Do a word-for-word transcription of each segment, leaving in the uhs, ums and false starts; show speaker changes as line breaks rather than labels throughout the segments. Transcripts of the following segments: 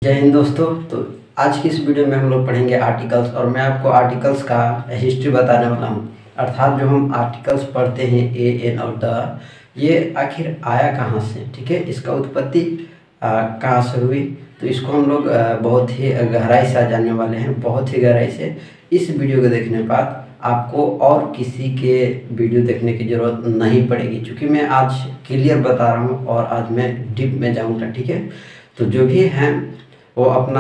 जय हिंद दोस्तों। तो आज की इस वीडियो में हम लोग पढ़ेंगे आर्टिकल्स, और मैं आपको आर्टिकल्स का हिस्ट्री बताने वाला हूँ। अर्थात जो हम आर्टिकल्स पढ़ते हैं ए एन और द, ये आखिर आया कहाँ से, ठीक है, इसका उत्पत्ति कहाँ से हुई। तो इसको हम लोग आ, बहुत ही गहराई से जानने वाले हैं, बहुत ही गहराई से। इस वीडियो को देखने के बाद आपको और किसी के वीडियो देखने की ज़रूरत नहीं पड़ेगी, क्योंकि मैं आज क्लियर बता रहा हूँ और आज मैं डीप में जाऊँगा, ठीक है। तो जो भी हैं वो अपना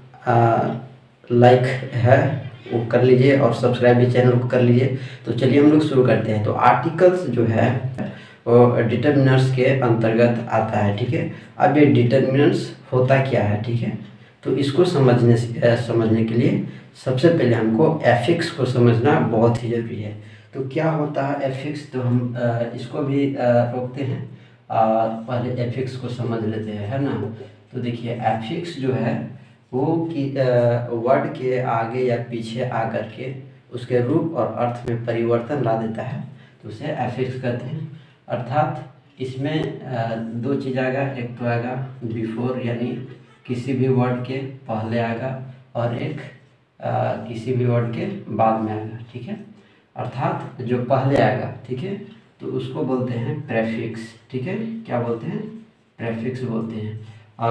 लाइक है वो कर लीजिए और सब्सक्राइब भी चैनल को कर लीजिए। तो चलिए हम लोग शुरू करते हैं। तो आर्टिकल्स जो है वो डिटर्मिनर्स के अंतर्गत आता है, ठीक है। अब ये डिटर्मिनर्स होता क्या है, ठीक है, तो इसको समझने से समझने के लिए सबसे पहले हमको एफिक्स को समझना बहुत ही ज़रूरी है। तो क्या होता है एफिक्स, तो हम आ, इसको भी रोकते हैं और पहले एफिक्स को समझ लेते हैं, है ना। तो देखिए एफिक्स जो है वो कि वर्ड के आगे या पीछे आकर के उसके रूप और अर्थ में परिवर्तन ला देता है, तो उसे एफिक्स कहते हैं। अर्थात इसमें दो चीज़ आएगा, एक तो आएगा बिफोर यानी किसी भी वर्ड के पहले आएगा, और एक आ, किसी भी वर्ड के बाद में आएगा, ठीक है। अर्थात जो पहले आएगा, ठीक है, तो उसको बोलते हैं प्रेफिक्स, ठीक है। क्या बोलते हैं? प्रेफिक्स बोलते हैं।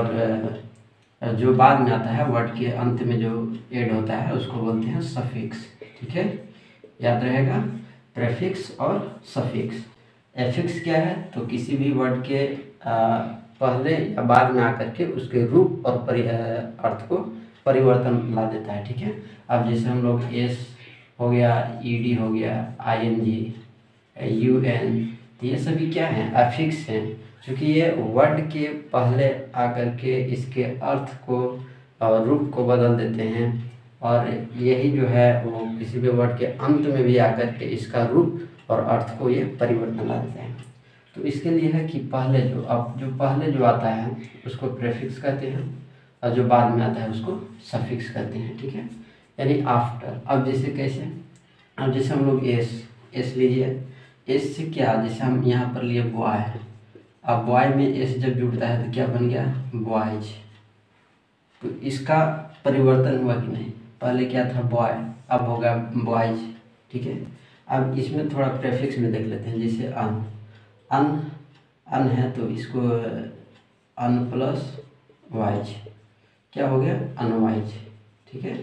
और जो बाद में आता है वर्ड के अंत में जो ऐड होता है उसको बोलते हैं सफिक्स, ठीक है। याद रहेगा, प्रेफिक्स और सफिक्स। एफिक्स क्या है, तो किसी भी वर्ड के आ, पहले या बाद में आकर के उसके रूप और परि अर्थ को परिवर्तन ला देता है, ठीक है। अब जैसे हम लोग एस हो गया, ईडी हो गया, I N G, U N, तो ये सभी क्या हैं? एफिक्स हैं, क्योंकि ये वर्ड के पहले आकर के इसके अर्थ को और रूप को बदल देते हैं, और यही जो है वो किसी भी वर्ड के अंत में भी आकर के इसका रूप और अर्थ को ये परिवर्तन ला देते हैं। तो इसके लिए है कि पहले जो अब जो पहले जो आता है उसको प्रेफिक्स कहते हैं, और जो बाद में आता है उसको सफिक्स कहते हैं, ठीक है, यानी आफ्टर। अब जैसे कैसे, अब जैसे हम लोग एस एस लीजिए, एस से क्या, जैसे हम यहाँ पर लिए बॉय, अब बॉय में एस जब जुड़ता है तो क्या बन गया? बॉयज। तो इसका परिवर्तन हुआ कि नहीं? पहले क्या था? बॉय, अब होगा बॉयज, ठीक है। अब इसमें थोड़ा प्रेफिक्स में देख लेते हैं, जैसे अन अन अन है तो इसको अन प्लस वाइज, क्या हो गया? अनवाइज, ठीक है,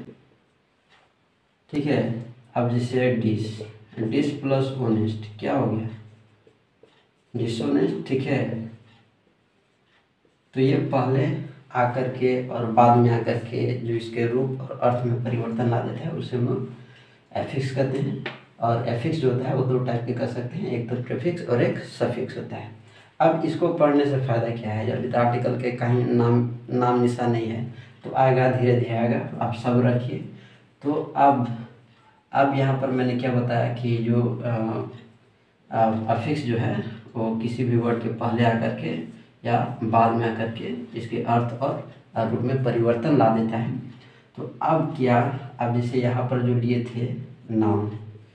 ठीक है। अब जैसे डिस डिस प्लस ओनेस्ट, क्या हो गया? डिसऑनेस्ट, ठीक है। तो ये पहले आकर के और बाद में आकर के जो इसके रूप और अर्थ में परिवर्तन ला देता है उसे हम लोग एफिक्स कहते हैं। और एफिक्स जो होता है वो दो टाइप के कर सकते हैं, एक तो प्रीफिक्स और एक सफिक्स होता है। अब इसको पढ़ने से फ़ायदा क्या है? जब आर्टिकल के कहीं नाम नाम निशान नहीं है तो आएगा, धीरे धीरे आएगा, आप सब रखिए। तो अब अब यहाँ पर मैंने क्या बताया कि जो अफिक्स जो है वो किसी भी वर्ड के पहले आकर के या बाद में आकर के इसके अर्थ और रूप में परिवर्तन ला देता है। तो अब क्या, अब जैसे यहाँ पर जो लिए थे नाम,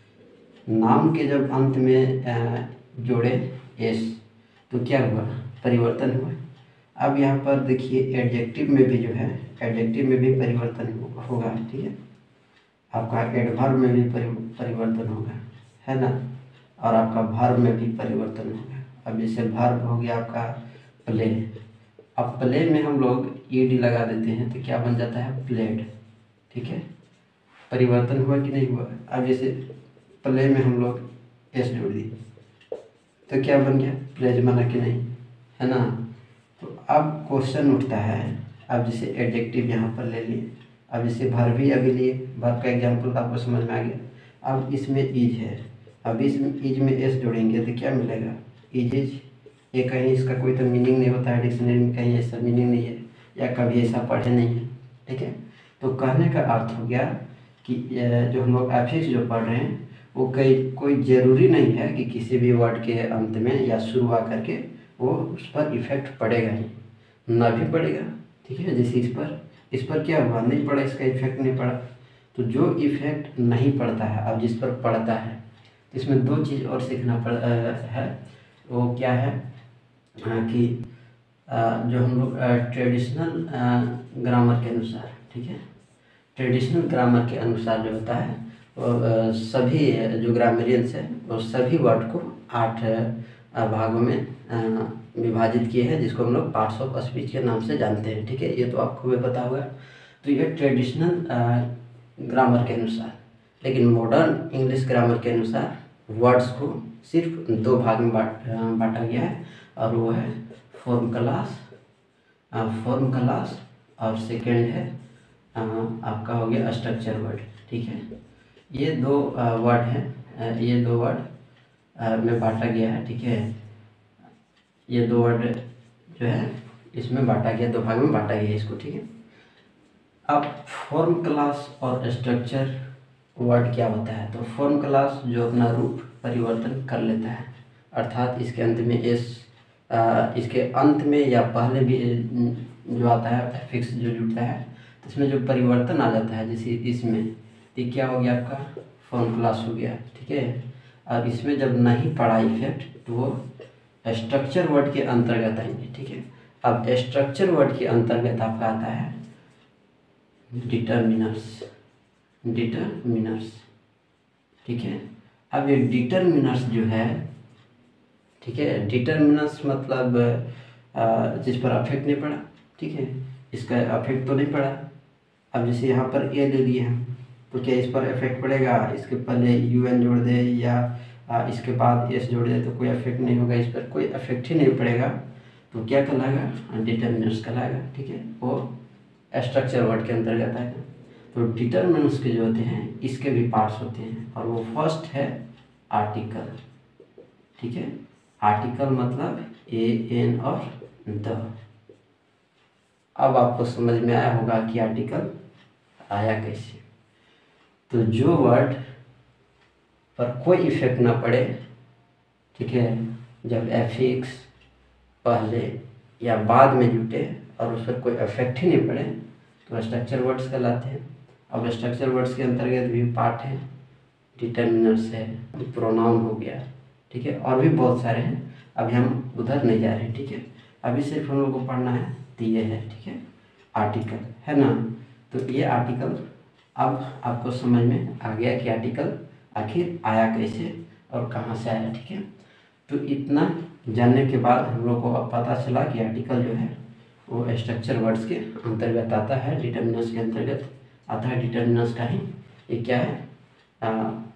नाम के जब अंत में जोड़े एस तो क्या हुआ? परिवर्तन हुआ। अब यहाँ पर देखिए एडजेक्टिव में भी जो है, एडजेक्टिव में भी परिवर्तन होगा, ठीक है। आपका एडवर्ब में भी परिवर्तन होगा, है ना, और आपका वर्ब में भी परिवर्तन होगा। अब जैसे वर्ब हो गया आपका प्ले, अब प्ले में हम लोग ईडी लगा देते हैं तो क्या बन जाता है? प्लेड, ठीक है। परिवर्तन हुआ कि नहीं हुआ? अब जैसे प्ले में हम लोग एस जोड़ दिए तो क्या बन गया? प्लेज बना कि नहीं, है ना। तो अब क्वेश्चन उठता है, अब जैसे एडजेक्टिव यहाँ पर ले लिए, अब जैसे वर्ब भी अभी लिए, वर्ब का एग्जाम्पल आपको समझ में आ गया। अब इसमें इज है, अब इसमें इज में एस जोड़ेंगे तो क्या मिलेगा? Is is. ये कहीं इसका कोई तो मीनिंग नहीं होता है, डिक्शनरी में कहीं ऐसा मीनिंग नहीं है, या कभी ऐसा पढ़े नहीं है, ठीक है। तो कहने का अर्थ हो गया कि जो हम लोग एफिक्स जो पढ़ रहे हैं वो कई कोई ज़रूरी नहीं है कि किसी भी वर्ड के अंत में या शुरू आकर के वो उस पर इफ़ेक्ट पड़ेगा ही, ना भी पड़ेगा, ठीक है। जैसे इस पर इस पर क्या हुआ? नहीं पड़ा, इसका इफेक्ट नहीं पड़ा। तो जो इफेक्ट नहीं पड़ता है, अब जिस पर पड़ता है, तो इसमें दो चीज़ और सीखना पड़ है। वो क्या है? कि जो हम लोग ट्रेडिशनल ग्रामर के अनुसार, ठीक है, ट्रेडिशनल ग्रामर के अनुसार जो होता है वो सभी जो ग्रामरियंस है वो सभी वर्ड को आठ भागों में विभाजित किए हैं, जिसको हम लोग पार्ट्स ऑफ स्पीच के नाम से जानते हैं, ठीक है। ये तो आपको भी पता होगा। तो ये ट्रेडिशनल ग्रामर के अनुसार, लेकिन मॉडर्न इंग्लिश ग्रामर के अनुसार वर्ड्स को सिर्फ दो भाग में बांटा गया है, और वो है फॉर्म क्लास, फॉर्म क्लास, और सेकंड है आपका हो गया स्ट्रक्चर वर्ड, ठीक है। ये दो वर्ड हैं, ये दो वर्ड में बांटा गया है, ठीक है। ये दो वर्ड जो है इसमें बांटा गया, दो भाग में बांटा गया इसको, ठीक है। अब फॉर्म क्लास और स्ट्रक्चर वर्ड क्या होता है? तो फॉर्म क्लास जो अपना रूप परिवर्तन कर लेता है, अर्थात इसके अंत में एस, इसके अंत में या पहले भी जो आता है फिक्स जो जुड़ता है, तो इसमें जो परिवर्तन आ जाता है, जैसे इसमें ये क्या हो गया आपका फॉर्म क्लास हो गया, ठीक है। अब इसमें जब नहीं पड़ा इफेक्ट तो वो स्ट्रक्चर वर्ड के अंतर्गत आएंगे, ठीक है। अब स्ट्रक्चर वर्ड के अंतर्गत आपका आता है डिटरमिनर्स, डिटरमिनर्स, ठीक है। अब ये डिटरमिनर्स जो है, ठीक है, डिटरमिनर्स मतलब जिस पर अफेक्ट नहीं पड़ा, ठीक है, इसका अफेक्ट तो नहीं पड़ा। अब जैसे यहाँ पर ए ले लिए हम, तो क्या इस पर इफेक्ट पड़ेगा? इसके पहले यू एन जोड़ दे या आ, इसके बाद एस जोड़ दे तो कोई इफेक्ट नहीं होगा, इस पर कोई इफेक्ट ही नहीं पड़ेगा, तो क्या कहलाएगा? डिटरमिनर्स कहलाएगा, ठीक है। वो स्ट्रक्चर वर्ड के अंतर्गत आएगा। तो डिटरमिनर्स के जो होते हैं इसके भी पार्ट्स होते हैं, और वो फर्स्ट है आर्टिकल, ठीक है। आर्टिकल मतलब ए एन और द। अब आपको समझ में आया होगा कि आर्टिकल आया कैसे। तो जो वर्ड पर कोई इफेक्ट ना पड़े, ठीक है, जब एफिक्स पहले या बाद में जुटे और उस पर कोई इफेक्ट ही नहीं पड़े, तो स्ट्रक्चर वर्ड्स कहलाते हैं। अब स्ट्रक्चर वर्ड्स के अंतर्गत भी पार्ट है, डिटरमिनर्स है, प्रोनाउन हो गया, ठीक है, और भी बहुत सारे हैं। अभी हम उधर नहीं जा रहे हैं, ठीक है। अभी सिर्फ हम लोग को पढ़ना है, तो ये है, ठीक है, आर्टिकल है ना। तो ये आर्टिकल अब आपको समझ में आ गया कि आर्टिकल आखिर आया कैसे और कहाँ से आया, ठीक है। तो इतना जानने के बाद हम लोग को अब पता चला कि आर्टिकल जो है वो स्ट्रक्चर वर्ड्स के अंतर्गत आता है, डिटरमिनर्स के अंतर्गत आता है। डिटरमिनर्स का ही ये क्या है, आ,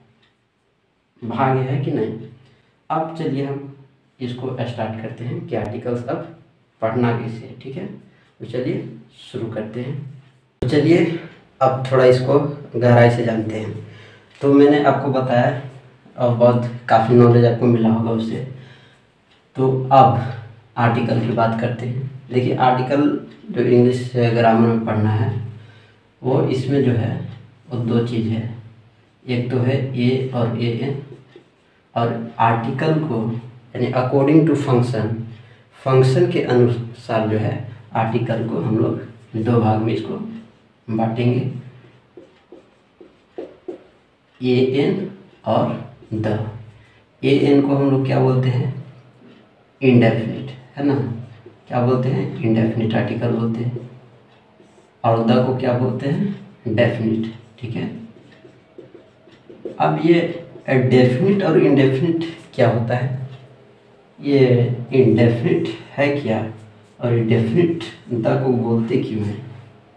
भाग है कि नहीं। अब चलिए हम इसको स्टार्ट करते हैं कि आर्टिकल्स अब पढ़ना कैसे है, ठीक है। तो चलिए शुरू करते हैं। तो चलिए अब थोड़ा इसको गहराई से जानते हैं। तो मैंने आपको बताया और बहुत काफ़ी नॉलेज आपको मिला होगा उससे। तो अब आर्टिकल की बात करते हैं। देखिए आर्टिकल जो इंग्लिश ग्रामर में पढ़ना है वो इसमें जो है वो दो चीज़ है, एक तो है ए और ए एन, और आर्टिकल को यानी अकॉर्डिंग टू फंक्शन, फंक्शन के अनुसार जो है आर्टिकल को हम लोग दो भाग में इसको बांटेंगे, ए एन और द। ए एन को हम लोग क्या बोलते हैं? इंडेफिनिट, है ना, क्या बोलते हैं? इंडेफिनिट आर्टिकल बोलते हैं। और द को क्या बोलते हैं? डेफिनिट, ठीक है। अब ये डेफिनिट और इंडेफिनिट क्या होता है? ये इंडेफिनिट है क्या और डेफिनिट द को बोलते क्यों हैं?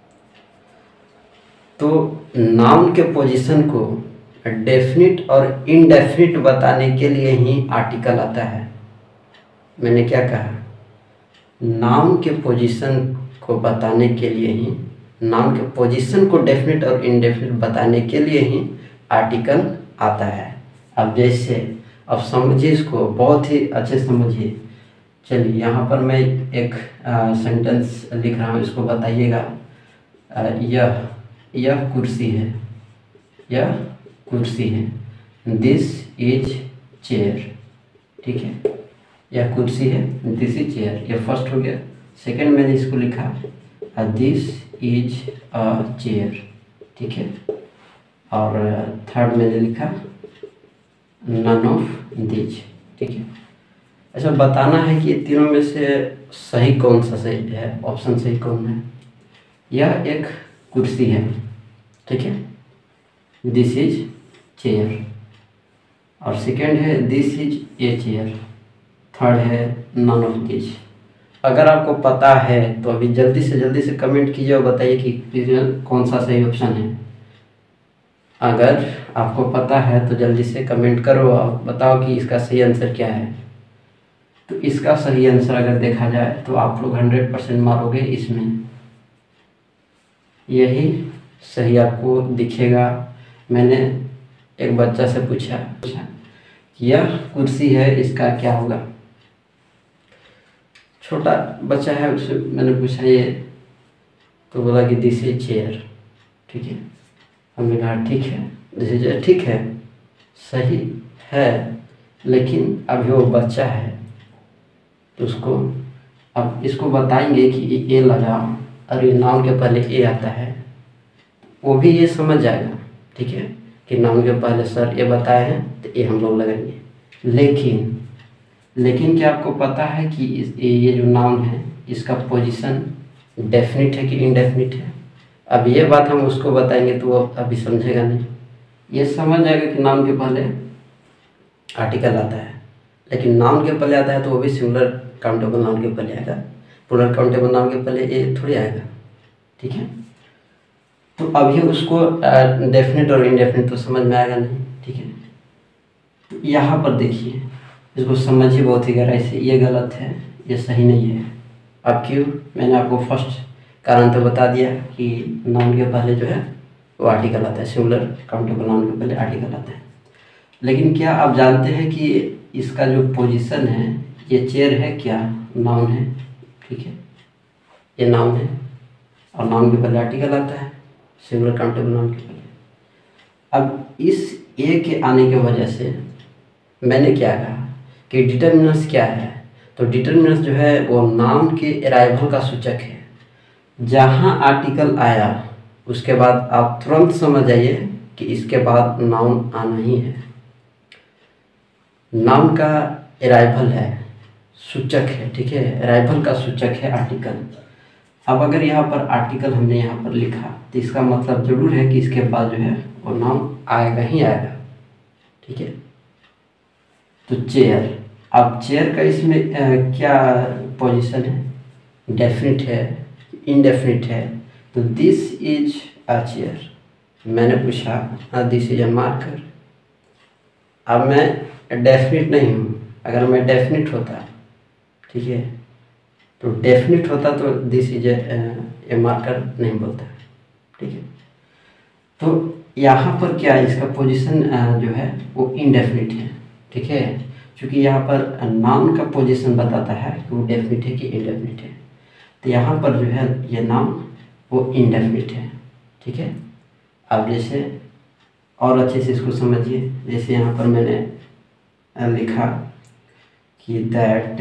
तो नाउन के पोजीशन को डेफिनिट और इनडेफिनिट बताने के लिए ही आर्टिकल आता है। मैंने क्या कहा? नाउन के पोजीशन को बताने के लिए ही, नाउन के पोजीशन को डेफिनिट और इनडेफिनिट बताने के लिए ही आर्टिकल आता है। अब जैसे अब समझिए इसको, बहुत ही अच्छे समझिए। चलिए यहाँ पर मैं एक सेंटेंस लिख रहा हूँ, इसको बताइएगा। यह यह कुर्सी है, यह कुर्सी है। दिस इज चेयर, ठीक है, यह कुर्सी है, दिस इज चेयर, यह फर्स्ट हो गया। सेकंड मैंने इसको लिखा दिस इज अ चेयर, ठीक है। और थर्ड मैंने लिखा नन ऑफ दिस, ठीक है। अच्छा, बताना है कि तीनों में से सही कौन सा सही है, ऑप्शन सही कौन है। यह एक कुर्सी है, ठीक है, दिस इज चेयर। और सेकेंड है this is a chair. Third है नन ऑफ दिस। अगर आपको पता है तो अभी जल्दी से जल्दी से कमेंट कीजिए और बताइए कि कौन सा सही ऑप्शन है। अगर आपको पता है तो जल्दी से कमेंट करो और बताओ कि इसका सही आंसर क्या है। तो इसका सही आंसर अगर देखा जाए तो आप लोग हंड्रेड परसेंट मारोगे इसमें, यही सही आपको दिखेगा। मैंने एक बच्चा से पूछा पूछा यह कुर्सी है, इसका क्या होगा। छोटा बच्चा है, उससे मैंने पूछा ये, तो बोला कि दिस इज चेयर, ठीक है। हमने कहा ठीक है, दिस इज चेयर, ठीक है, सही है, लेकिन अभी वो बच्चा है तो उसको अब इसको बताएंगे कि ए लगाओ, और ये नाउन के पहले ए आता है, वो भी ये समझ जाएगा, ठीक है, कि नाउन के पहले सर ये बताए हैं तो ये हम लोग लगाएंगे। लेकिन लेकिन क्या आपको पता है कि इस ये जो नाउन है इसका पोजीशन डेफिनिट है कि इनडेफिनिट है। अब ये बात हम उसको बताएंगे तो वो अभी समझेगा नहीं, ये समझ जाएगा कि नाउन के पहले आर्टिकल आता है, लेकिन नाउन के पहले आता है तो वो भी सिंगुलर काउंटेबल नाउन के पहले आएगा, प्लूरल काउंटेबल नाउन के पहले ये थोड़ी आएगा, ठीक है। तो अभी उसको डेफिनेट और इनडेफिनेट तो समझ में आएगा नहीं, ठीक है। तो यहाँ पर देखिए, इसको समझिए बहुत ही गहराई से, ये गलत है, ये सही नहीं है। अब क्यों, मैंने आपको फर्स्ट कारण तो बता दिया कि नाउन के पहले जो है वो आर्टिकल आता है, सिंगुलर काउंटेबल नाउन के पहले आर्टिकल आता है। लेकिन क्या आप जानते हैं कि इसका जो पोजीशन है, ये चेयर है क्या, नाउन है, ठीक है, ये नाउन है और नाउन के पहले आर्टिकल आता है, सिंगुलर काउंटेबल नाउन के पहले। अब इस ए के आने की वजह से मैंने क्या कहा कि डिटर्मिनेंट्स क्या है, तो डिटर्मिनेंट्स जो है वो नाउन के अराइवल का सूचक है। जहाँ आर्टिकल आया उसके बाद आप तुरंत समझ जाइए कि इसके बाद नाउन आना ही है। नाउन का अराइवल है, सूचक है, ठीक है, अराइवल का सूचक है आर्टिकल। अब अगर यहाँ पर आर्टिकल हमने यहाँ पर लिखा तो इसका मतलब जरूर है कि इसके बाद जो है वो नाउन आएगा ही आएगा, ठीक है। तो चेयर, अब चेयर का इसमें आ, क्या पोजीशन है, डेफिनिट है, इनडेफिनिट है। तो दिस इज अ चेयर, मैंने पूछा दिस इज अ मार्कर। अब मैं डेफिनिट नहीं हूँ, अगर मैं डेफिनिट होता, ठीक है, तो डेफिनिट होता तो दिस इज ए मार्कर नहीं बोलता, ठीक है। तो यहाँ पर क्या इसका पोजीशन जो है वो इनडेफिनिट है, ठीक है, क्योंकि यहाँ पर नाउन का पोजीशन बताता है कि वो डेफिनिट है कि इनडेफिनिट है। तो यहाँ पर जो है ये नाउन वो इनडेफिनिट है, ठीक है। अब जैसे और अच्छे से इसको समझिए, जैसे यहाँ पर मैंने लिखा कि दैट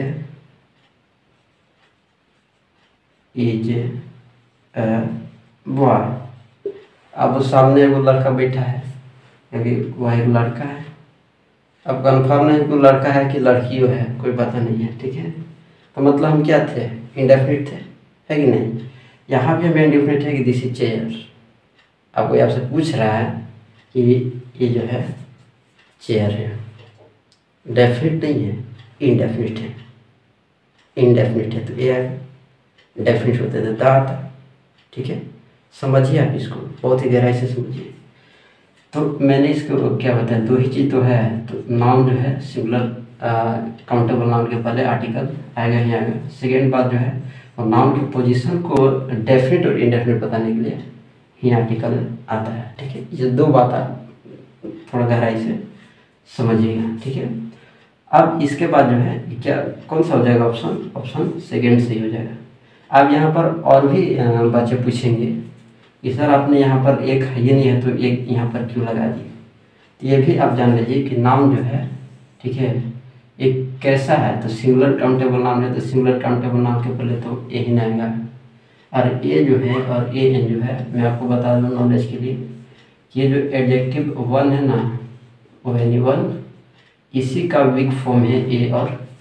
इज अ बॉय। अब सामने वो लड़का बैठा है, क्योंकि वह एक लड़का है। अब कन्फर्म नहीं वो लड़का है कि लड़की है, कोई पता नहीं है, ठीक है। तो मतलब हम क्या थे, इंडेफिनिट थे, है कि नहीं। यहाँ भी हमें इंडेफिनिट है कि दिस इज चेयर। अब कोई आपसे पूछ रहा है कि ये जो है चेयर है, डेफिनिट नहीं है, इनडेफिनिट है। इनडेफिनिट है तो ये आएगा, डेफिनिट होते तो दा आता, ठीक है। समझिए आप इसको, बहुत ही गहराई से समझिए। तो मैंने इसको क्या बताया, दो ही चीज़ तो है। तो नाउन जो है सिंगुलर काउंटेबल नाउन के पहले आर्टिकल आएगा ही आएगा। सेकेंड बात जो है और नाउन की पोजीशन को डेफिनेट और इनडेफिनेट बताने के लिए ही आर्टिकल आता है, ठीक है। ये दो बात आप थोड़ा गहराई से समझिएगा, ठीक है। अब इसके बाद जो है क्या कौन सा हो जाएगा ऑप्शन, ऑप्शन सेकेंड सही हो जाएगा। अब यहाँ पर और भी बच्चे पूछेंगे कि सर आपने यहाँ पर एक है ये नहीं है तो एक यहाँ पर क्यों लगा दिए। तो ये भी आप जान लीजिए कि नाउन जो है, ठीक है, एक कैसा है, तो सिंगुलर काउंटेबल नाउन है तो सिंगुलर काउंटेबल नाउन के पहले तो ए ही नहीं आएगा। और ए जो है और ए एन जो है, मैं आपको बता दूँ नॉलेज के लिए कि ये जो एडजेक्टिव वन है ना, वो एनी वन, इसी का वीक फॉर्म है ए और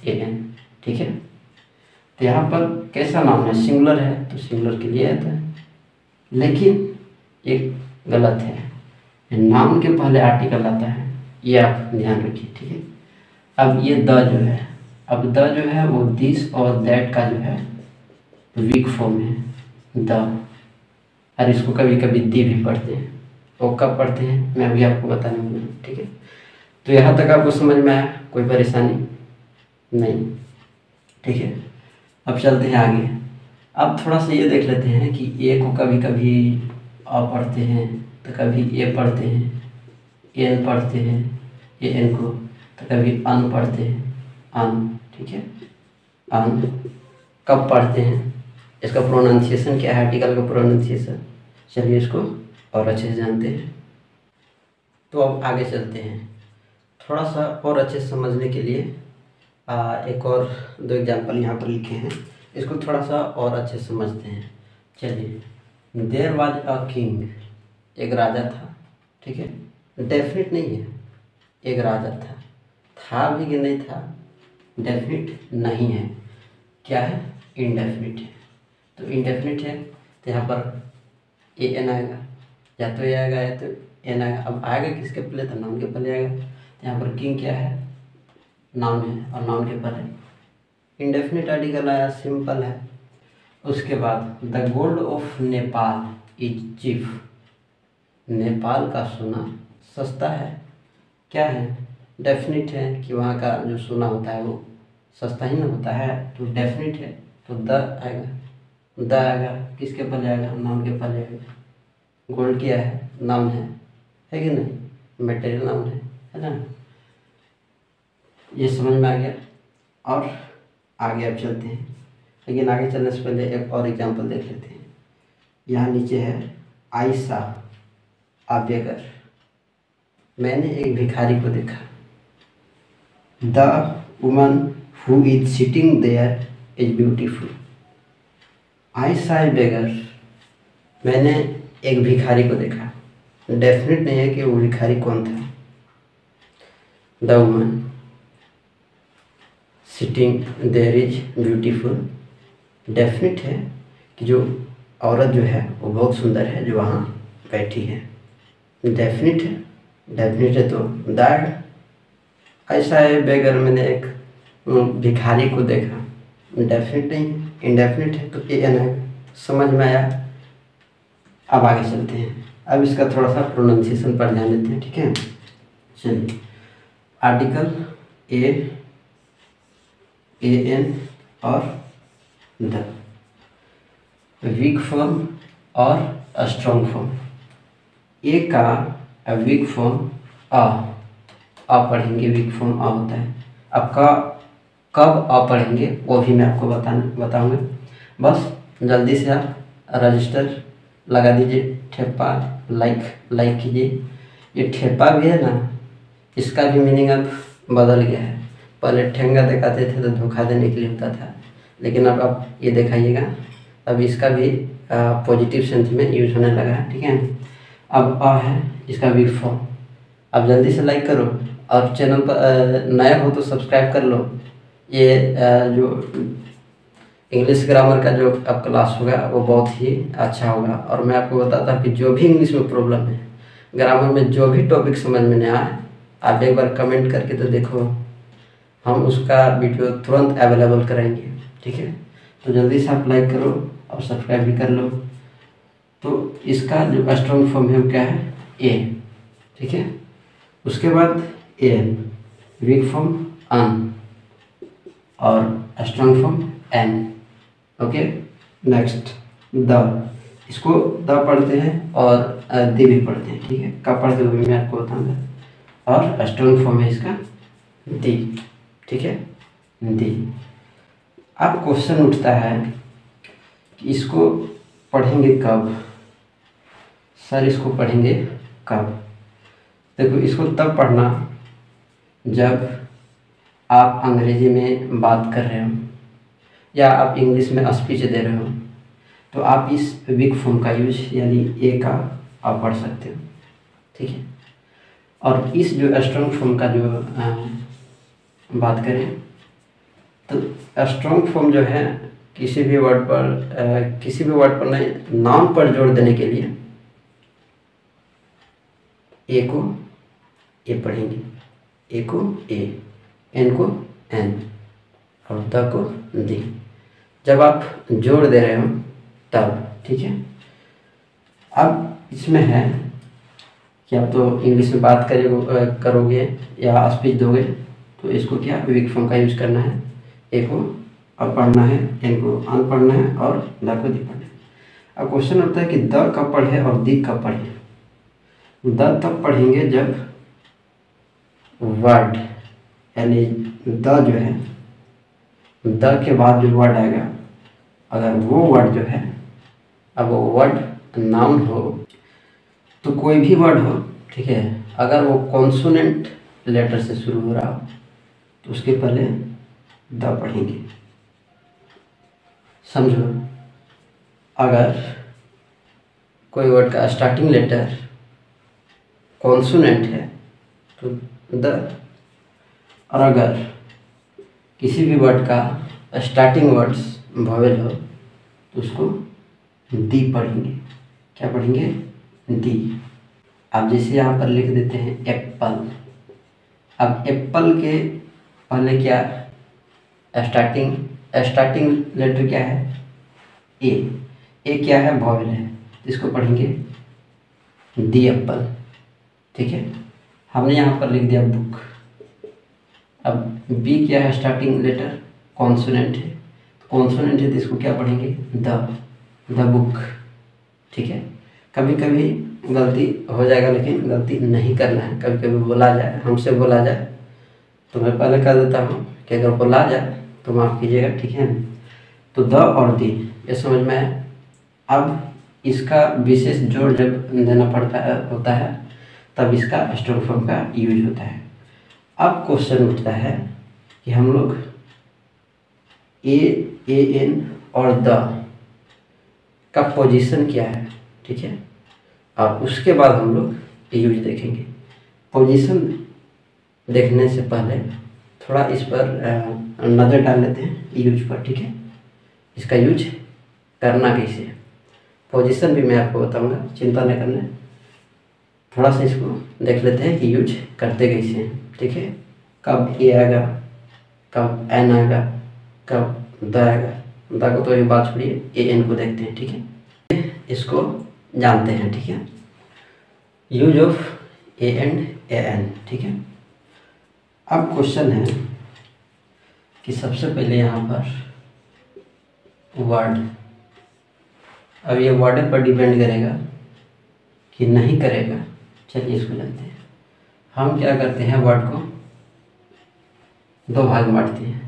ए एन, ठीक है। तो यहाँ पर कैसा नाउन है, सिंगुलर है तो सिंगुलर के लिए आता है, लेकिन एक गलत है, नाउन के पहले आर्टिकल आता है, ये आप ध्यान रखिए, ठीक है। अब ये द जो है, अब द जो है वो दिस और दैट का जो है वीक फॉर्म है द, और इसको कभी कभी दी भी पढ़ते हैं, वो कब पढ़ते हैं मैं अभी आपको बताने वाला हूँ, ठीक है। तो यहाँ तक आपको समझ में आया, कोई परेशानी नहीं, ठीक है। अब चलते हैं आगे। अब थोड़ा सा ये देख लेते हैं कि ए को कभी कभी अ पढ़ते हैं तो कभी ए पढ़ते हैं, एन पढ़ते हैं, ए एन को, तो कभी अन पढ़ते हैं, अन, ठीक है, अन कब पढ़ते हैं, इसका प्रोनाउंसिएशन क्या है, आर्टिकल का प्रोनाउंसिएशन, चलिए इसको और अच्छे से जानते हैं। तो अब आगे चलते हैं, थोड़ा सा और अच्छे से समझने के लिए आ, एक और दो एग्जाम्पल यहाँ पर लिखे हैं, इसको थोड़ा सा और अच्छे से समझते हैं। चलिए, देयर वाज अ किंग, एक राजा था, ठीक है, डेफिनेट नहीं है, एक राजा था, था भी कि नहीं था, डेफिनेट नहीं है, क्या है, इनडेफिनिट है। तो इनडेफिनिट है तो यहाँ पर ए एन आएगा, या तो ए आएगा या तो एन आएगा। अब आएगा किसके पहले, तो नाउन के पहले आएगा। तो यहाँ पर किंग क्या है, नाउन है, और नाउन के पहले इंडेफिनिट आर्टिकल आया, सिंपल है। उसके बाद the gold of Nepal is cheap, Nepal का सोना सस्ता है, क्या है, डेफिनिट है कि वहाँ का जो सोना होता है वो सस्ता ही ना होता है, तो डेफिनिट है, तो द आएगा, द आएगा, किसके पहले आएगा, नाउन के पहले आएगा। गोल्ड क्या है, नाउन है, है कि नहीं, मटेरियल नाउन है, है ना, ये समझ में आ गया। और आगे अब चलते हैं, लेकिन आगे चलने से पहले एक और एग्जांपल देख लेते हैं। यहाँ नीचे है आयशा अ बेगर, मैंने एक भिखारी को देखा, the woman who is sitting there is beautiful, I saw a beggar, मैंने एक भिखारी को देखा, डेफिनेट नहीं है कि वो भिखारी कौन था, the woman sitting there is beautiful, definite है कि जो औरत जो है वो बहुत सुंदर है जो वहाँ बैठी है, डेफिनेट है, डेफिनेट है तो दैट, ऐसा है बेगर, मैंने एक भिखारी को देखा, डेफिनेट नहीं, इनडेफिनेट है तो ए एन है, समझ में आया। अब आगे चलते हैं, अब इसका थोड़ा सा प्रोनाउंसिएशन पर ध्यान देते हैं, ठीक है। चलिए, आर्टिकल ए, ए एन और द, वीक फॉर्म और स्ट्रॉन्ग फॉर्म। ए का वीक फॉर्म अ, अ पढ़ेंगे, वीक फॉर्म अ होता है। अब का कब अ पढ़ेंगे वो भी मैं आपको बताना बताऊंगा, बस जल्दी से आप रजिस्टर लगा दीजिए, ठेपा लाइक लाइक कीजिए। ये ठेपा भी है ना, इसका भी मीनिंग अब बदल गया है, पहले ठेंगा दिखाते थे तो धोखा देने के लिए होता था, लेकिन अब आप ये दिखाइएगा, अब इसका भी पॉजिटिव सेंस में यूज होने लगा है, ठीक है। अब अ है इसका वीक फॉर्म। अब जल्दी से लाइक करो, और चैनल पर नया हो तो सब्सक्राइब कर लो। ये आ, जो इंग्लिश ग्रामर का जो अब क्लास होगा वो बहुत ही अच्छा होगा, और मैं आपको बताता हूँ कि जो भी इंग्लिश में प्रॉब्लम है, ग्रामर में जो भी टॉपिक समझ में नहीं आए, आप एक बार कमेंट करके तो देखो, हम उसका वीडियो तुरंत अवेलेबल कराएंगे, ठीक है। तो जल्दी से आप लाइक करो और सब्सक्राइब भी कर लो। तो इसका जो स्ट्रॉन्ग फॉर्म है वो क्या है, ए, ठीक है। उसके बाद एन, वीक फॉर्म अन, और strong form an, okay. Next the, इसको द पढ़ते हैं और दी भी पढ़ते हैं, ठीक है। कब पढ़ते हुए मैं आपको बताऊंगा, और स्ट्रॉन्ग फॉर्म है इसका दी, ठीक है, दी। अब क्वेश्चन उठता है कि इसको पढ़ेंगे कब, सर इसको पढ़ेंगे कब। देखो, इसको तब पढ़ना जब आप अंग्रेजी में बात कर रहे हो या आप इंग्लिश में स्पीच दे रहे हो, तो आप इस वीक फॉर्म का यूज यानी ए का आप पढ़ सकते हो, ठीक है। और इस जो स्ट्रॉन्ग फॉर्म का जो आ, बात करें तो स्ट्रॉन्ग फॉर्म जो है किसी भी वर्ड पर आ, किसी भी वर्ड पर नहीं, नाउन पर जोड़ देने के लिए ए को ए पढ़ेंगे, ए को ए, एन को एन और द को दी। जब आप जोड़ दे रहे हो तब, ठीक है। अब इसमें है कि आप तो इंग्लिश में बात करेंगे करोगे या स्पीच दोगे, तो इसको क्या वीक फॉर्म का यूज करना है। ए को अब पढ़ना है, एन को अन पढ़ना है और द को दी पढ़ना है। अब क्वेश्चन होता है कि द कब पढ़े और दी कब पढ़े। द तब पढ़ेंगे जब वर्ड यानी द जो है, द के बाद जो वर्ड आएगा, अगर वो वर्ड जो है, अब वो वर्ड नाउन हो तो कोई भी वर्ड हो, ठीक है, अगर वो कॉन्सोनेंट लेटर से शुरू हो रहा हो तो उसके पहले द पढ़ेंगे। समझो, अगर कोई वर्ड का स्टार्टिंग लेटर कॉन्सोनेंट है तो द, और अगर किसी भी वर्ड का स्टार्टिंग वर्ड्स वॉवेल हो तो उसको दी पढ़ेंगे। क्या पढ़ेंगे? दी। अब जैसे यहाँ पर लिख देते हैं एप्पल। अब एप्पल के पहले क्या स्टार्टिंग स्टार्टिंग लेटर क्या है? ए। ए क्या है? वॉवेल है, इसको पढ़ेंगे दी एप्पल, ठीक है। हमने यहाँ पर लिख दिया बुक। अब बी क्या है? स्टार्टिंग लेटर कॉन्सोनेंट है, कॉन्सोनेंट है तो इसको क्या पढ़ेंगे? द, द बुक, ठीक है। कभी कभी गलती हो जाएगा, लेकिन गलती नहीं करना है। कभी कभी बोला जाए, हमसे बोला जाए तो मैं पहले कह देता हूँ कि अगर बोला जाए तो माफ़ कीजिएगा, ठीक है। तो द और दी ये समझ में है। अब इसका विशेष जोड़ जब देना पड़ता है होता है तब इसका स्ट्रॉन्ग फॉर्म का यूज होता है। अब क्वेश्चन उठता है कि हम लोग ए, ए एन और द का पोजीशन क्या है, ठीक है। और उसके बाद हम लोग यूज देखेंगे। पोजीशन देखने से पहले थोड़ा इस पर नज़र डाल लेते हैं यूज पर, ठीक है। इसका यूज करना कैसे है, पोजीशन भी मैं आपको बताऊंगा, चिंता न करना। थोड़ा सा इसको देख लेते हैं कि यूज करते कैसे हैं, ठीक है। कब ए आएगा, कब एन आएगा, कब द आएगा। द को तो ये बात छोड़िए, ए एन को देखते हैं, ठीक है। इसको जानते हैं, ठीक है। Use of a and a an, ठीक है। अब क्वेश्चन है कि सबसे पहले यहाँ पर वर्ड, अब ये वर्ड पर डिपेंड करेगा कि नहीं करेगा। चलिए इसको जानते हैं। हम क्या करते हैं, वर्ड को दो भाग में बांटते हैं।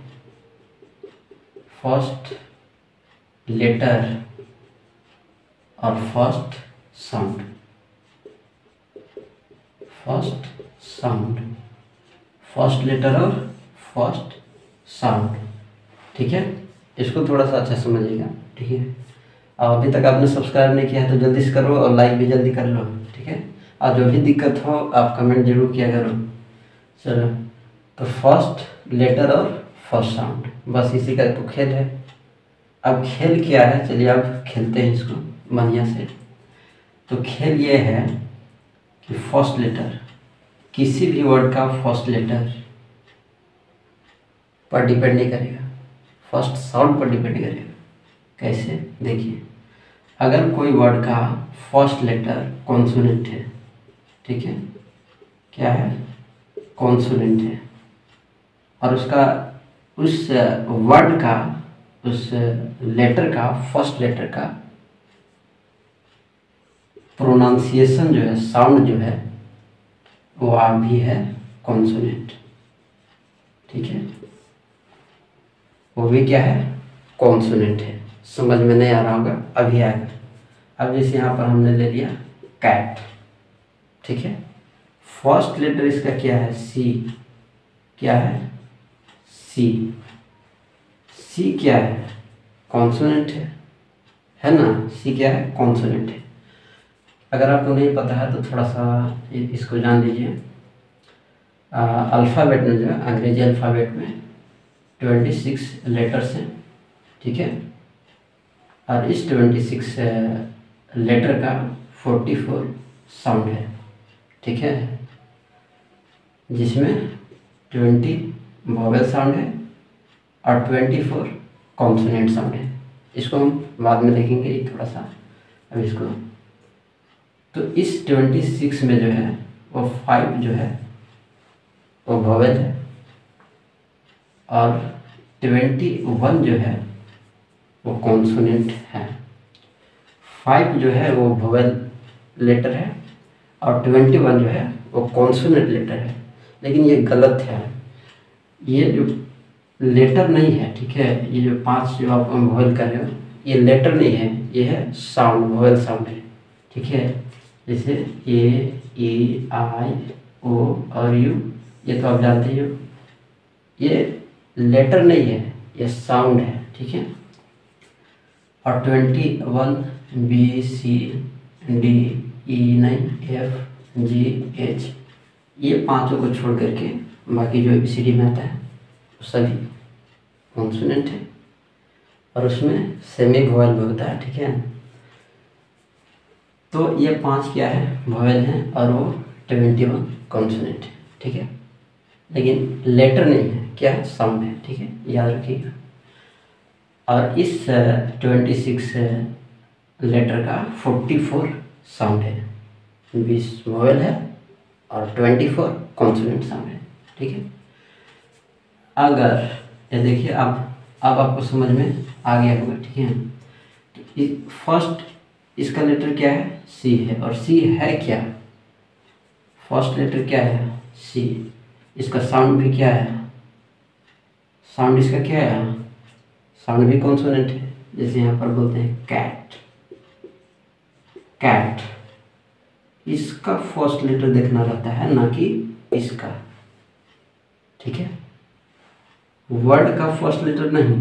फर्स्ट लेटर और first sound. First sound, first letter और फर्स्ट साउंड, ठीक है। इसको थोड़ा सा अच्छा समझिएगा, ठीक है। और अभी तक आपने सब्सक्राइब नहीं किया है तो जल्दी से करो और लाइक भी जल्दी कर लो, ठीक है। और जो भी दिक्कत हो आप कमेंट जरूर किया करो। चलो, तो फर्स्ट लेटर और फर्स्ट साउंड, बस इसी का तो खेल है। अब खेल क्या है, चलिए अब खेलते हैं इसको बढ़िया से। तो खेल ये है कि फर्स्ट लेटर, किसी भी वर्ड का फर्स्ट लेटर पर डिपेंड नहीं करेगा, फर्स्ट साउंड पर डिपेंड करेगा। कैसे? देखिए, अगर कोई वर्ड का फर्स्ट लेटर कॉन्सोनेंट है, ठीक है, क्या है? कॉन्सोनेंट है, और उसका उस वर्ड का, उस लेटर का, फर्स्ट लेटर का प्रोनाउंसिएशन जो है, साउंड जो है, वो आ भी है कॉन्सोनेंट, ठीक है। वो भी क्या है? कॉन्सोनेंट है। समझ में नहीं आ रहा होगा, अभी आएगा। अब जैसे यहाँ पर हमने ले लिया कैट, ठीक है। फर्स्ट लेटर इसका क्या है? सी। क्या है? सी। सी क्या है? कॉन्सोनेंट है, है ना। सी क्या है? कॉन्सोनेंट है। अगर आपको नहीं पता है तो थोड़ा सा इसको जान लीजिए। अल्फ़ाबेट में जो है, अंग्रेजी अल्फ़ाबेट में ट्वेंटी सिक्स लेटर्स हैं, ठीक है। और इस ट्वेंटी सिक्स लेटर का फोर्टी फोर साउंड है, ठीक है, जिसमें ट्वेंटी वॉवेल साउंड है और ट्वेंटी फोर कॉन्सोनेंट साउंड है। इसको हम बाद में देखेंगे ये थोड़ा सा, अब इसको। तो इस ट्वेंटी सिक्स में जो है वो फाइव जो है वो वॉवेल है और ट्वेंटी वन जो है वो कॉन्सोनेंट है। फाइव जो है वो वॉवेल लेटर है और ट्वेंटी वन जो है वो कॉन्सोनेंट लेटर है। लेकिन ये गलत है, ये जो लेटर नहीं है, ठीक है, ये जो पांच जो आप वॉवेल कर रहे हो ये लेटर नहीं है, ये है साउंड, वॉवेल साउंड है, ठीक है। जैसे ए, ई, आई, ओ और यू, ये तो आप जानते ही हो, ये लेटर नहीं है, ये साउंड है, ठीक है। और twenty one B, C, D, E, नहीं, एफ, जी, एच, ये पांचों को छोड़ करके बाकी जो एबीसीडी में आता है वो सभी कॉन्सोनेंट है और उसमें सेमी वॉवेल भी होता है, ठीक है। तो ये पांच क्या है, वॉवेल हैं और वो ट्वेंटी वन कॉन्सोनेंट है, ठीक है। लेकिन लेटर नहीं है, क्या है, साउंड है, ठीक है, याद रखिएगा। और इस ट्वेंटी सिक्स लेटर का फोर्टी फोर साउंड है, बीस वॉवेल है और ट्वेंटी फोर कॉन्सोनेंट साउंड है, ठीक है। अगर ये देखिए अब अब आपको समझ में आ गया होगा, ठीक है। तो फर्स्ट इसका लेटर क्या है, सी है, और सी है क्या, फर्स्ट लेटर क्या है, सी। इसका साउंड भी क्या है, साउंड इसका क्या है, साउंड भी कॉन्सोनेंट है। जैसे यहाँ पर बोलते हैं कैट, कैट, इसका फर्स्ट लेटर देखना रहता है ना कि इसका, ठीक है। वर्ड का फर्स्ट लेटर नहीं,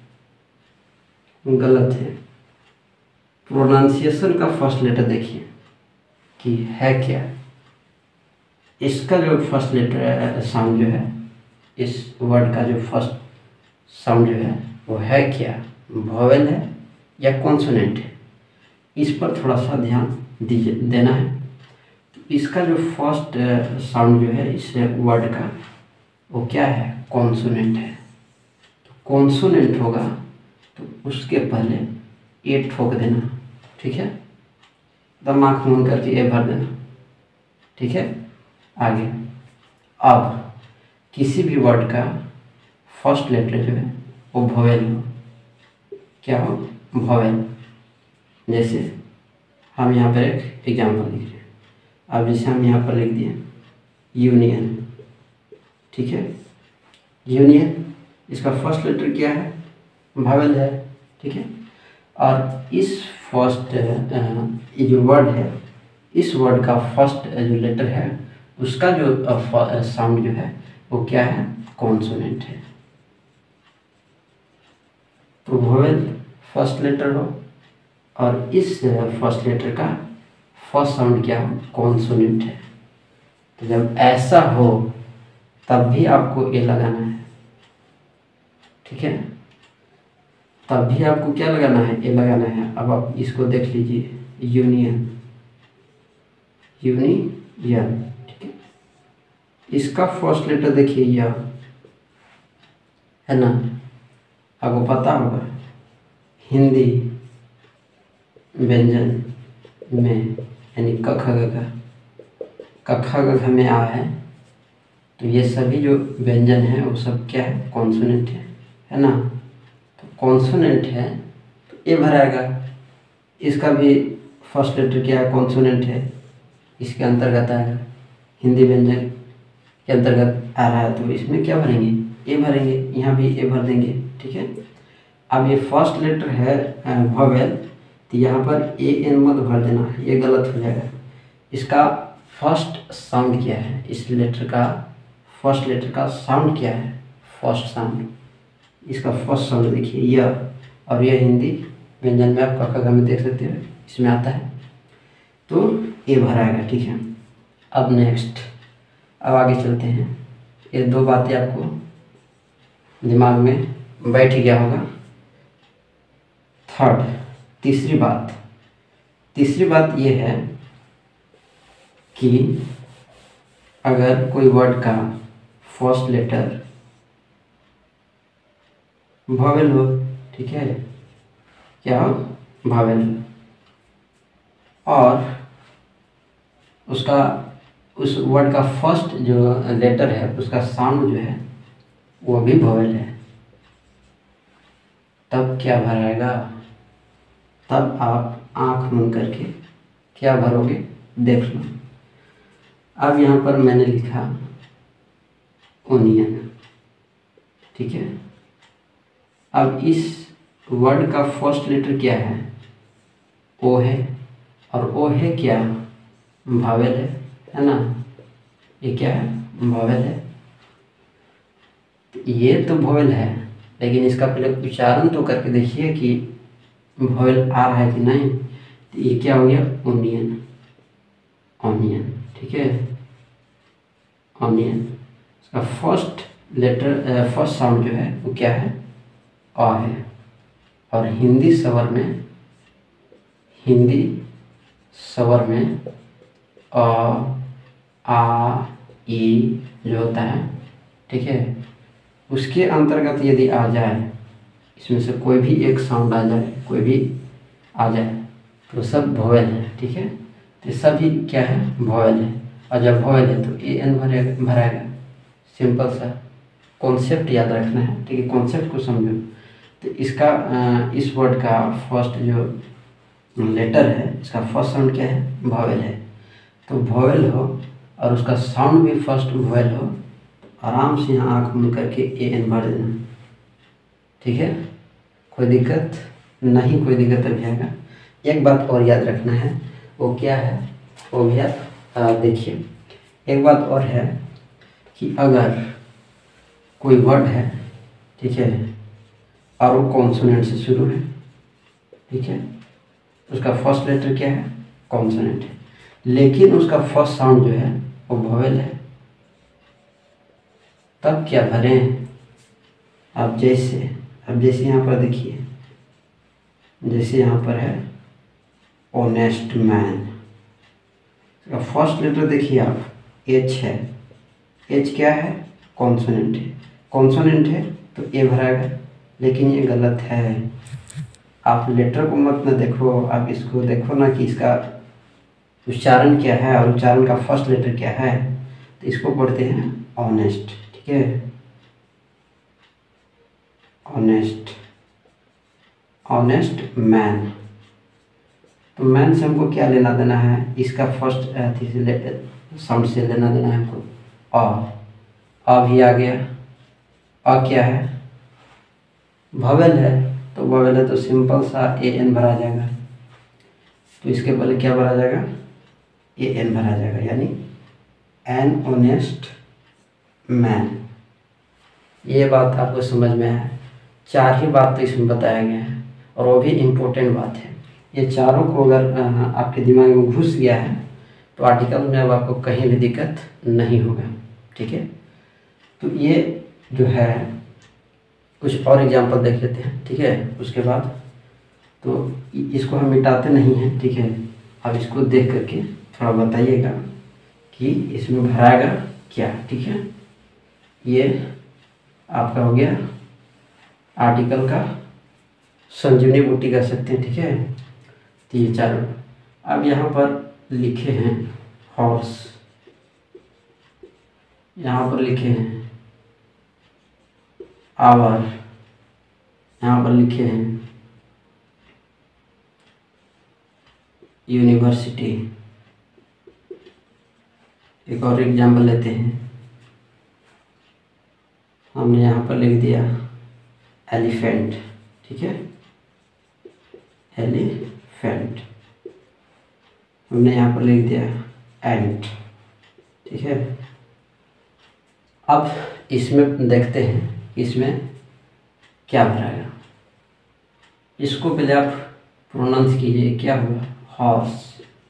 गलत है। प्रोनाउंसिएशन का फर्स्ट लेटर देखिए कि है क्या, इसका जो फर्स्ट लेटर साउंड जो है, इस वर्ड का जो फर्स्ट साउंड जो है वो है क्या, वॉवेल है या कॉन्सोनेंट है, इस पर थोड़ा सा ध्यान दीजिए देना है। तो इसका जो फर्स्ट साउंड जो है इस वर्ड का वो क्या है, कॉन्सोनेंट है। तो कॉन्सोनेंट होगा तो उसके पहले ए ठोक देना, ठीक है, दम आँख मूंद करके ए भर देना, ठीक है। आगे अब किसी भी वर्ड का फर्स्ट लेटर जो है वो वॉवेल हो, क्या हो, वॉवेल। जैसे हम यहाँ पर एक एग्जाम्पल लिख रहे हैं, अब जैसे हम यहाँ पर लिख दिए यूनियन, ठीक है, यूनियन, इसका फर्स्ट लेटर क्या है, वॉवेल है, ठीक है। और इस फर्स्ट ये जो वर्ड है, इस वर्ड का फर्स्ट जो लेटर है उसका जो साउंड जो है वो क्या है, कॉन्सोनेंट है। तो वॉवेल फर्स्ट लेटर हो और इस फर्स्ट लेटर का फर्स्ट साउंड क्या हो, कॉन्सोनेंट है। तो जब ऐसा हो तब भी आपको ए लगाना है, ठीक है, तब भी आपको क्या लगाना है, ए लगाना है। अब आप इसको देख लीजिए, यूनियन, यूनियन, ठीक है, इसका फर्स्ट लेटर देखिए यह है ना, आपको पता होगा हिंदी व्यंजन में यानी क ख ग घ, क ख ग घ में आ है, तो ये सभी जो व्यंजन है वो सब क्या है, कॉन्सोनेंट है, है ना। तो कॉन्सोनेंट है तो ए भराएगा, इसका भी फर्स्ट लेटर क्या है, कॉन्सोनेंट है, इसके अंतर्गत आएगा, हिंदी व्यंजन के अंतर्गत आ रहा है तो इसमें क्या भरेंगे, ए भरेंगे, यहाँ भी ए भर देंगे, ठीक है। अब ये फर्स्ट लेटर है वॉवेल, तो यहाँ पर ए एन मत भर देना, ये गलत हो जाएगा। इसका फर्स्ट साउंड क्या है, इस लेटर का फर्स्ट लेटर का साउंड क्या है, फर्स्ट साउंड, इसका फर्स्ट साउंड देखिए यह, और यह हिंदी व्यंजन में आप क ख ग में देख सकते हो, इसमें आता है तो ए भराएगा, ठीक है। अब नेक्स्ट, अब आगे चलते हैं। ये दो बातें आपको दिमाग में बैठ गया होगा। थर्ड, तीसरी बात तीसरी बात ये है कि अगर कोई वर्ड का फर्स्ट लेटर वॉवेल हो, ठीक है, क्या हो, वॉवेल, और उसका उस वर्ड का फर्स्ट जो लेटर है उसका साउंड जो है वो भी वॉवेल है, तब क्या भराएगा? तब आप आंख बंद करके क्या भरोगे, देख लो। अब यहाँ पर मैंने लिखा ओनियन, ठीक है। अब इस वर्ड का फर्स्ट लेटर क्या है? ओ है, और ओ है क्या? वॉवेल है, है ना। ये क्या है? वॉवेल है। ये तो वॉवेल है, लेकिन इसका पहले उच्चारण तो करके देखिए कि वॉवेल आ रहा है कि नहीं। तो ये क्या हो गया? ओनियन, ऑनियन, ठीक है, ऑनियन। इसका फर्स्ट लेटर, फर्स्ट साउंड जो है वो क्या है? अ है। और हिंदी स्वर में हिंदी स्वर में अ, आ, ई जो होता है, ठीक है, उसके अंतर्गत यदि आ जाए, इसमें से कोई भी एक साउंड आ जाए, कोई भी आ जाए, तो सब वॉवेल है, ठीक है। तो सभी क्या है? वॉवेल है। और जब वॉवेल है तो ए एन भरेगा भराएगा सिंपल सा कॉन्सेप्ट याद रखना है, ठीक है, कॉन्सेप्ट को समझो। तो इसका इस वर्ड का फर्स्ट जो लेटर है, इसका फर्स्ट साउंड क्या है? वॉवेल है। तो वॉवेल हो और उसका साउंड भी फर्स्ट वॉवेल हो, तो आराम से यहाँ आँख बंद करके ए एन भर देना, ठीक है, कोई दिक्कत नहीं, कोई दिक्कत अभी आएगा। एक बात और याद रखना है, वो क्या है? वो भी आप देखिए, एक बात और है कि अगर कोई वर्ड है, ठीक है, और वो कॉन्सोनेंट से शुरू है, ठीक है, उसका फर्स्ट लेटर क्या है? कॉन्सोनेंट है, लेकिन उसका फर्स्ट साउंड जो है वो वॉवेल है, तब क्या भरें? अब जैसे अब जैसे यहाँ पर देखिए, जैसे यहाँ पर है ऑनेस्ट मैन, इसका फर्स्ट लेटर देखिए आप, एच है। एच क्या है? कॉन्सोनेंट है। कॉन्सोनेंट है तो ए भराएगा, लेकिन ये गलत है। आप लेटर को मत ना देखो, आप इसको देखो ना कि इसका उच्चारण क्या है और उच्चारण का फर्स्ट लेटर क्या है। तो इसको पढ़ते हैं ऑनेस्ट, ठीक है, ऑनेस्ट, ऑनेस्ट मैन। तो मैन से हमको क्या लेना देना है? इसका फर्स्ट लेटर साउंड से लेना देना है हमको अ। अ भी आ गया। अ क्या है? वॉवेल है, तो वॉवेल है तो सिंपल सा ए एन भरा जाएगा। तो इसके पहले क्या भरा जाएगा? ए एन भरा जाएगा, यानी एन ऑनेस्ट मैन। ये बात आपको समझ में है। चार ही बात तो इसमें बताया गया है, और वो भी इम्पोर्टेंट बात है। ये चारों को अगर आपके दिमाग में घुस गया है तो आर्टिकल में अब आपको कहीं भी दिक्कत नहीं होगा, ठीक है। तो ये जो है कुछ और एग्जांपल देख लेते हैं, ठीक है। उसके बाद तो इसको हम मिटाते नहीं हैं, ठीक है। अब इसको देख करके थोड़ा बताइएगा कि इसमें भराएगा क्या, ठीक है। ये आपका हो गया आर्टिकल का संजीवनी बूटी कह सकते हैं, ठीक है। तो ये चारों अब यहाँ पर लिखे हैं हॉर्स, यहाँ पर लिखे हैं आवर, यहाँ पर लिखे हैं यूनिवर्सिटी। एक और एग्जाम्पल लेते हैं, हमने यहाँ पर लिख दिया एलिफेंट, ठीक है, एलिफेंट। हमने यहाँ पर लिख दिया एंट, ठीक है। अब इसमें देखते हैं इसमें क्या भराएगा। इसको पहले आप प्रोनाउंस कीजिए, क्या हुआ? हॉर्स।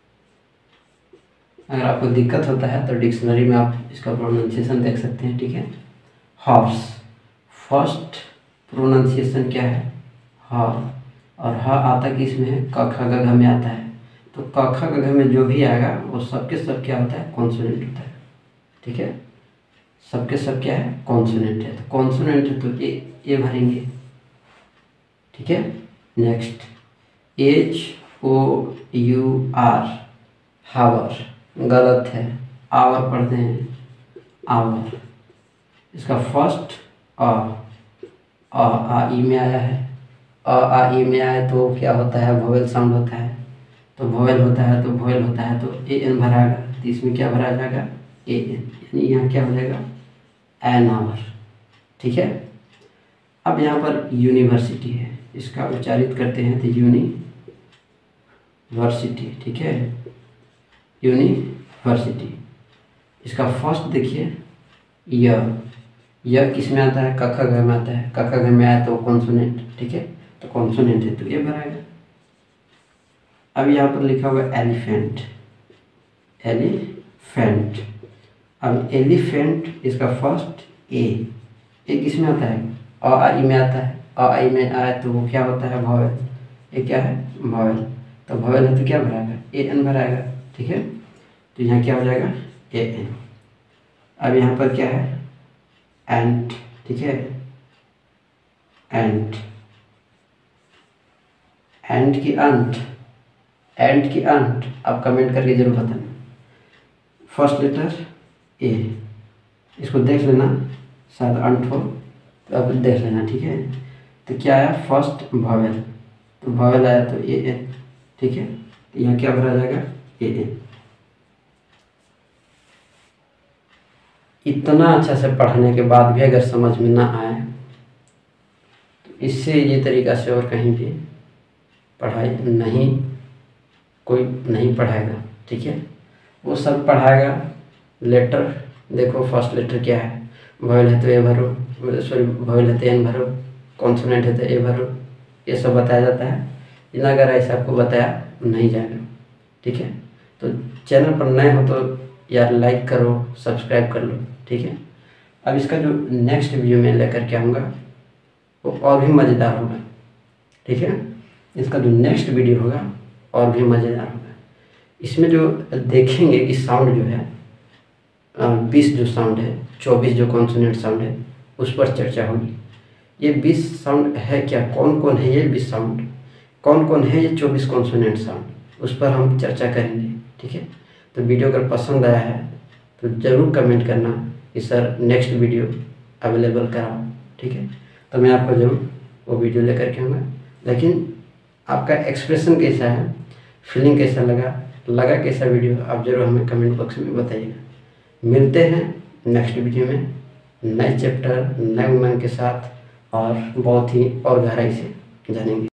अगर आपको दिक्कत होता है तो डिक्शनरी में आप इसका प्रोनाउंसिएशन देख सकते हैं, ठीक है। हॉर्स, फर्स्ट प्रोनाउंसिएशन क्या है, ह, और ह आता किस में है, क ख ग घ में आता है। तो क ख ग घ में जो भी आएगा वो सबके सब क्या होता है, कॉन्सोनेंट होता है। ठीक है, सबके सब क्या है, कॉन्सोनेंट है। तो कॉन्सोनेंट है तो ये ये भरेंगे। ठीक है, next H O U R, hour, गलत है, आवर पढ़ते हैं, आवर। इसका फर्स्ट अ अ आ ई में आया है, अ आ ई में आया तो क्या होता है, वोवेल साउंड होता है। तो वोवेल होता है तो वोवेल होता है तो ए एन भराएगा। तो इसमें क्या भरा जाएगा, ए एन, यानी यहाँ क्या हो जाएगा, एन आवर। ठीक है, अब यहाँ पर यूनिवर्सिटी है, इसका उच्चारित करते हैं तो यूनिवर्सिटी। ठीक है, यूनिवर्सिटी। इसका फर्स्ट देखिए, य, यह किस में आता है, क ख ग में आता है। क ख ग में आया तो कॉन्सोनेंट। ठीक है, तो कॉन्सोनेंट है तो ये भराएगा। अब यहाँ पर लिखा हुआ है एलिफेंट, एलिफेंट। अब एलिफेंट, इसका फर्स्ट ए, ए किस में आता है, अ आ ई में आता है। अ आ ई में आया तो वो क्या होता है, वोवेल। ये क्या है, वोवेल। तो वोवेल है तो क्या भराएगा, ए एन भराएगा। ठीक है, तो यहाँ क्या हो जाएगा, ए एन। अब यहाँ पर क्या है, एंट। ठीक है, एंट, एंट की अंट, एंट की अंट। आप कमेंट करके जरूर बताना। फर्स्ट लेटर ए, इसको देख लेना, शायद अंट हो तो अब देख लेना। ठीक है, तो क्या आया, फर्स्ट वोवेल, तो वोवेल आया तो ए एन। ठीक है, तो यहाँ क्या भरा जाएगा, ए एन। इतना अच्छा से पढ़ने के बाद भी अगर समझ में ना आए तो इससे ये तरीका से और कहीं भी पढ़ाई नहीं, कोई नहीं पढ़ाएगा। ठीक है, वो सब पढ़ाएगा लेटर। देखो फर्स्ट लेटर क्या है, वोवेल है तो ए भरो, सॉरी वोवेल है तो एन भरो, कॉन्सोनेंट है तो ए भरो, ये सब बताया जाता है। लेकिन अगर ऐसा आपको बताया नहीं जाएगा। ठीक है, तो चैनल पर नए हो तो यार लाइक करो, सब्सक्राइब कर लो। ठीक है, अब इसका जो नेक्स्ट वीडियो में लेकर के आऊँगा वो और भी मज़ेदार होगा। ठीक है, इसका जो नेक्स्ट वीडियो होगा और भी मज़ेदार होगा। इसमें जो देखेंगे कि साउंड जो है, बीस जो साउंड है, चौबीस जो कॉन्सोनेंट साउंड है, उस पर चर्चा होगी। ये बीस साउंड है क्या, कौन कौन है ये बीस साउंड, कौन कौन है ये चौबीस कॉन्सोनेंट साउंड, उस पर हम चर्चा करेंगे। ठीक है, तो वीडियो अगर पसंद आया है तो ज़रूर कमेंट करना कि सर नेक्स्ट वीडियो अवेलेबल कराओ। ठीक है, तो मैं आपको ज़रूर वो वीडियो लेकर के आऊँगा। लेकिन आपका एक्सप्रेशन कैसा है, फीलिंग कैसा लगा, लगा कैसा वीडियो, आप ज़रूर हमें कमेंट बॉक्स में बताइएगा। मिलते हैं नेक्स्ट वीडियो में नए चैप्टर, नए उमंग के साथ, और बहुत ही और गहराई से जानेंगे।